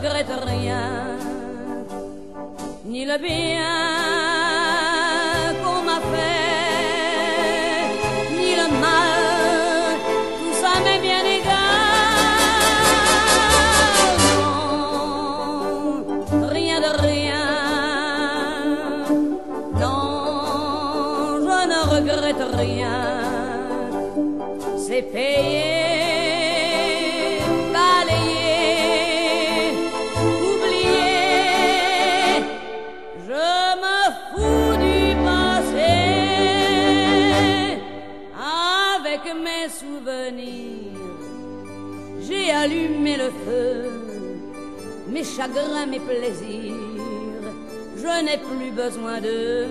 regrette rien, ni le bien qu'on m'a fait, ni le mal, tout ça m'est bien égal. Non, rien de rien, non, je ne regrette rien, c'est payé. Mes souvenirs, j'ai allumé le feu, mes chagrins, mes plaisirs, je n'ai plus besoin d'eux.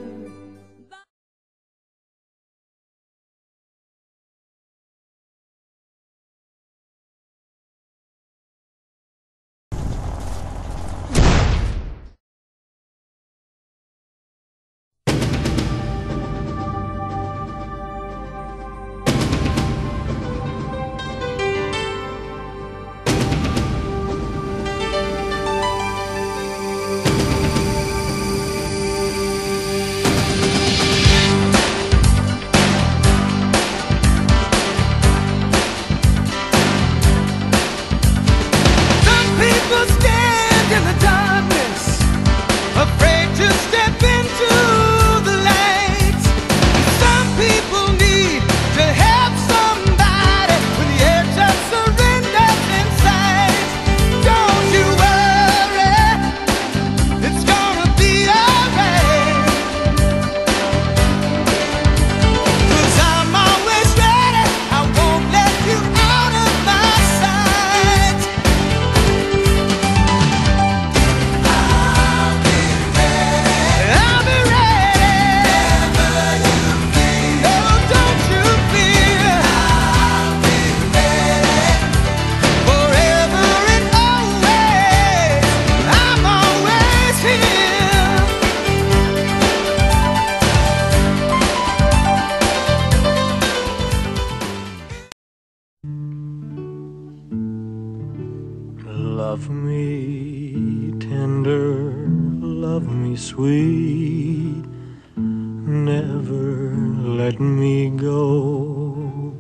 Love me tender, love me sweet, never let me go.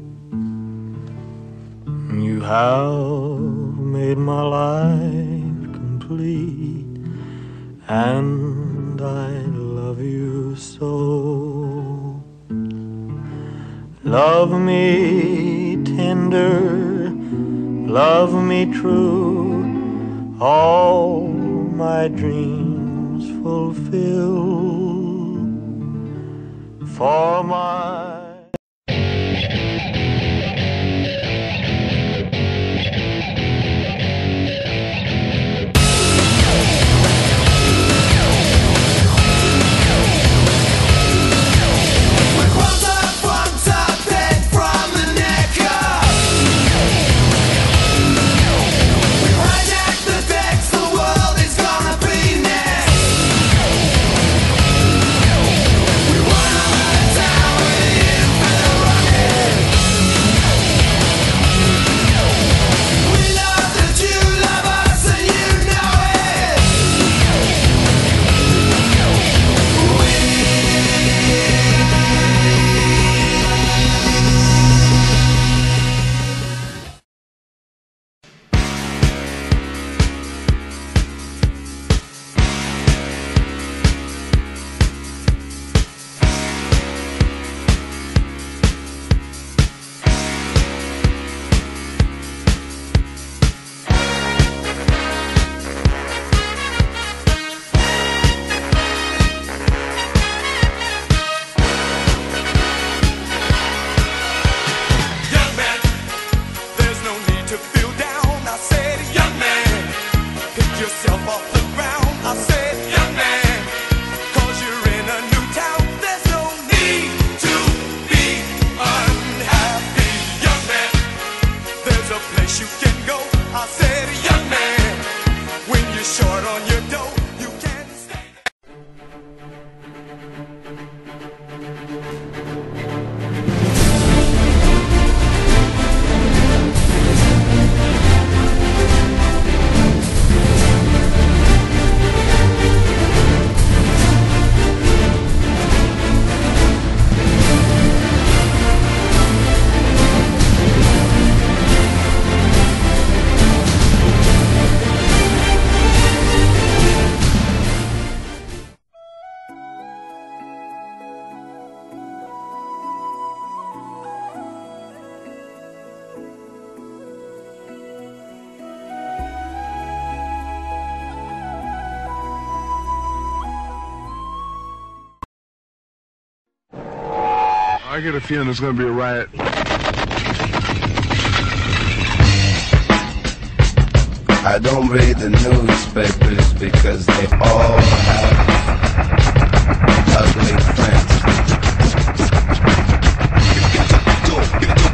You have made my life complete, and I love you so. Love me tender, love me true, all my dreams fulfill. For my We wanna run a tower. I get a feeling there's going to be a riot. I don't read the newspapers because they all have ugly friends.